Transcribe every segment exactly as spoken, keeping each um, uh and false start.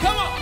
Come on.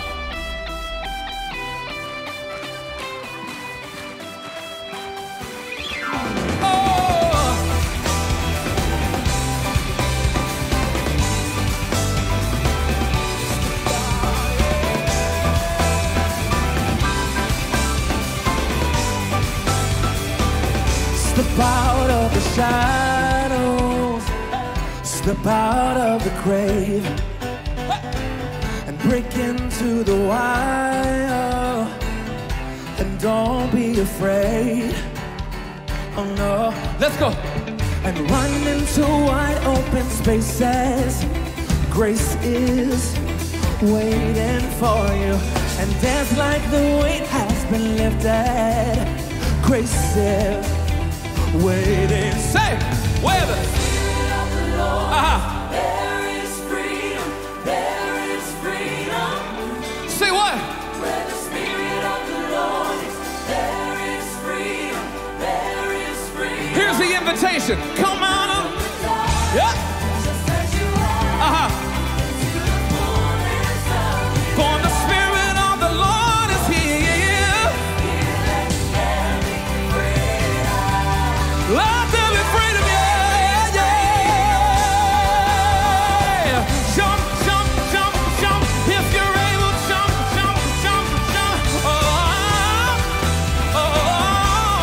Step out of the shadows, step out of the grave, and break into the wild, and don't be afraid. Oh no, Let's go. and run into wide open spaces. Grace is waiting for you, and dance like the weight has been lifted. Grace is waiting. Say, where the Spirit of the Lord, uh-huh. there is freedom, there is freedom. Say what? Where the Spirit of the Lord is, there is freedom, there is freedom. Here's the invitation. Come on up. Yeah. Just as you are, Uh-huh. into the fullness of His For the Spirit of the Lord is here. Spirit, there be freedom. Let there be freedom. Yeah, yeah. Jump, jump, jump, jump. If you're able, jump, jump, jump, jump. Oh, oh, oh.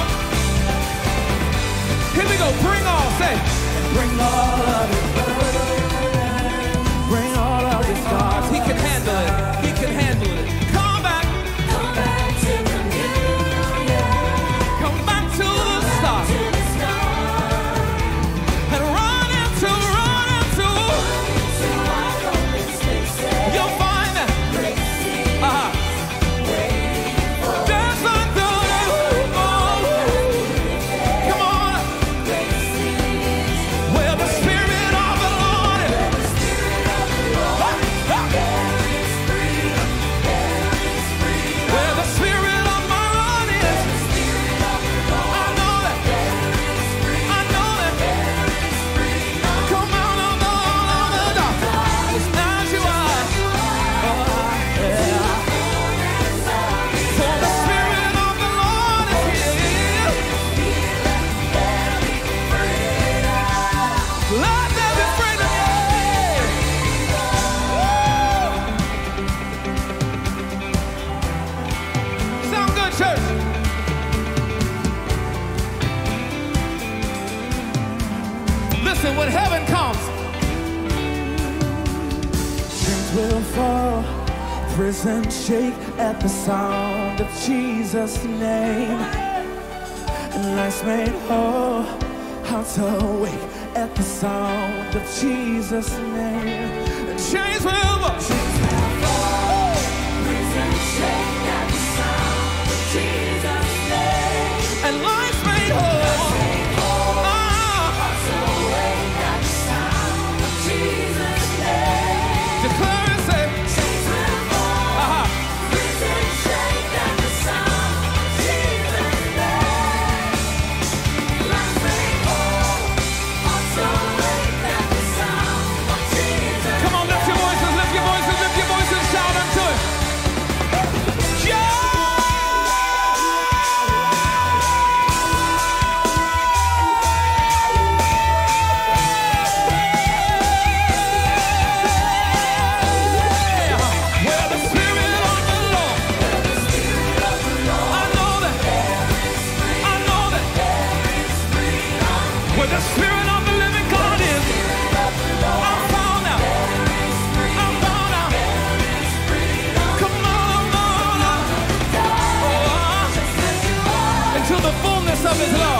Here we go. Bring all. Say. Bring all of it. Bring all of your scars. He can handle it. He can handle it. Come back. Come back to communion, Come back to the start. to the start, And run into, run into. to wide open spaces. You'll find that. Grace is Uh-huh. waiting for Dance like the Come on. grace is. Where the Spirit of the Lord is. The Spirit of the Lord, there is freedom, there is freedom. Where the Spirit of my Lord is. The Spirit of the I Lord, know that. there is freedom, I know that. there is freedom. Come out of the, of the darkness. As you are. Oh, yeah. For the Spirit of the Lord is here. Let there be freedom. Yeah. Sound good, church? Listen, when heaven comes, Chains will fall, prison shake at the sound of Jesus' name. And life's made whole, hearts awake at the sound of Jesus' name. And chains will fall. Prison shake at the sound of Jesus' name. And life's made whole. Ah, Hearts awake at the sound of Jesus' name. declare and say, Chains will fall. uh-huh. Prison shake at the sound of Jesus' name. Life's made whole. Hearts awake at the sound of Jesus' Come on, lift your voices, lift your voices, lift your voices, shout unto it. Yeah! Where the Spirit of the Lord, The Spirit of the Lord, I know that, there is freedom, I know that. there is freedom. Where the Spirit of the living God is, Spirit of the Lord, I'm found out, there is freedom, I'm found out. there is freedom. Come on, on, on. Oh, Just as you are, into the fullness of His love.